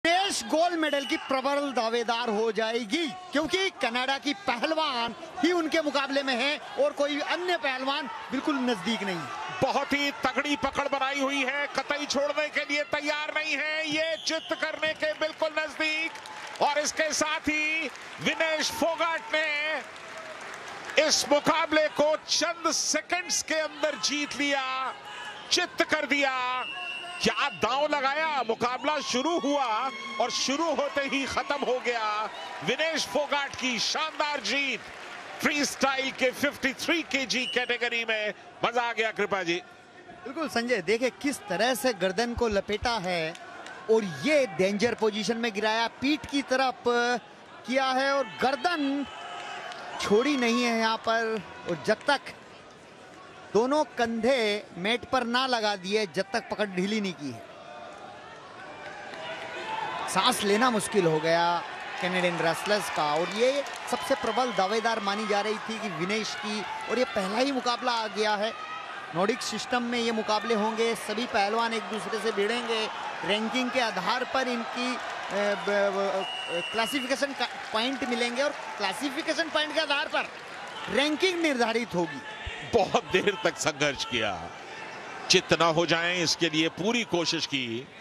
देश gold medal की प्रबल दावेदार हो जाएगी, क्योंकि कनाडा की पहलवान ही उनके मुकाबले में है और कोई अन्य पहलवान बिल्कुल नजदीक नहीं। बहुत ही तगड़ी पकड़ बनाई हुई है, कतई छोड़ने के लिए तैयार नहीं है, ये चित्त करने के बिल्कुल नजदीक। और इसके साथ ही विनेश फोगाट ने इस मुकाबले को चंद सेकंड्स के अंदर जीत लिया, चित्त कर दिया। क्या दांव लगाया, मुकाबला शुरू हुआ और शुरू होते ही खत्म हो गया। विनेश फोगाट की शानदार जीत फ्री स्टाइल के 53 केजी कैटेगरी में। मजा आ गया कृपा जी। बिल्कुल संजय, देखे किस तरह से गर्दन को लपेटा है और ये डेंजर पोजीशन में गिराया, पीठ की तरफ किया है और गर्दन छोड़ी नहीं है यहाँ पर। और जब तक दोनों कंधे मैट पर ना लगा दिए, जब तक पकड़ ढीली नहीं की है, सांस लेना मुश्किल हो गया कैनेडियन रेसलर्स का। और ये सबसे प्रबल दावेदार मानी जा रही थी कि विनेश की, और ये पहला ही मुकाबला आ गया है। नॉर्डिक सिस्टम में ये मुकाबले होंगे, सभी पहलवान एक दूसरे से भिड़ेंगे, रैंकिंग के आधार पर इनकी क्लासिफिकेशन पॉइंट मिलेंगे और क्लासिफिकेशन पॉइंट के आधार पर रैंकिंग निर्धारित होगी। बहुत देर तक संघर्ष किया, चित्त ना हो जाएं इसके लिए पूरी कोशिश की।